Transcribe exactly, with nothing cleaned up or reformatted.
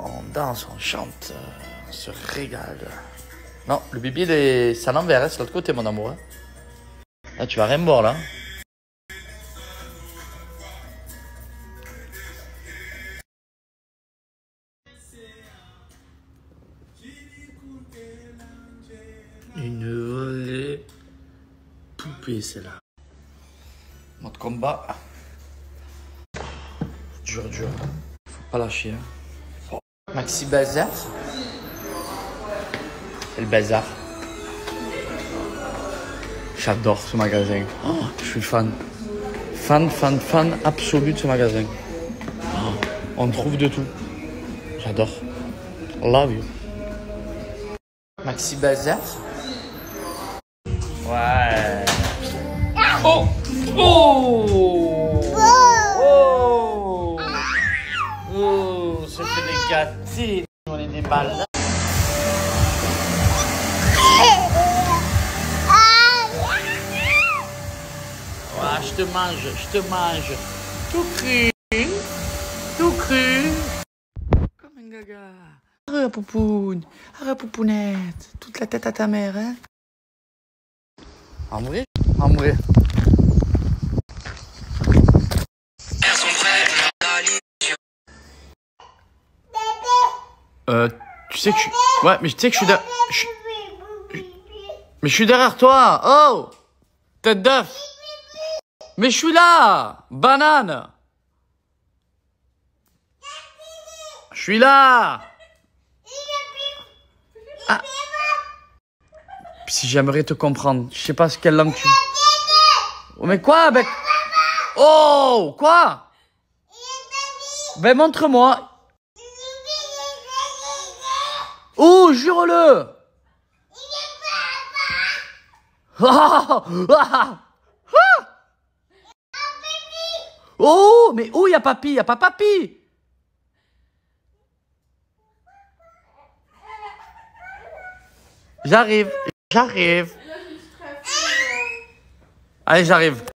On danse, on chante, on se régale. Non, le bibi, c'est à l'envers, hein, c'est l'autre côté, mon amour. Hein. Là, tu vas rien boire, là. Une volée poupée, c'est là. Mode combat. Dur, dur. Faut pas lâcher. Hein. Oh. Maxi Bazar. Et le bazar. J'adore ce magasin. Oh, je suis fan. Fan, fan, fan absolu de ce magasin. Oh, on trouve de tout. J'adore. Love you. Maxi Bazar. Ouais. Oh! Oh! Oh! Oh! Ça fait des gâtés. On est des balles. Ouais, je te mange, je te mange. Tout cru. Tout cru. Comme un gaga. Arrête, poupoune. Arrête, poupounette. Toute la tête à ta mère, hein? En vrai? En vrai. Euh, tu sais que je suis... Ouais, mais tu sais que je suis derrière... Je... Mais je suis derrière toi. Oh! Tête d'œuf. Mais je suis là. Banane. Je suis là. Ah. Si j'aimerais te comprendre, je sais pas quelle langue tu... Oh, mais quoi, ben... Oh, quoi? Ben, montre-moi. Oh, jure-le. Ah, ah, ah. Oh, mais où il y a papy? Il y a pas papy. J'arrive, j'arrive. Allez, j'arrive.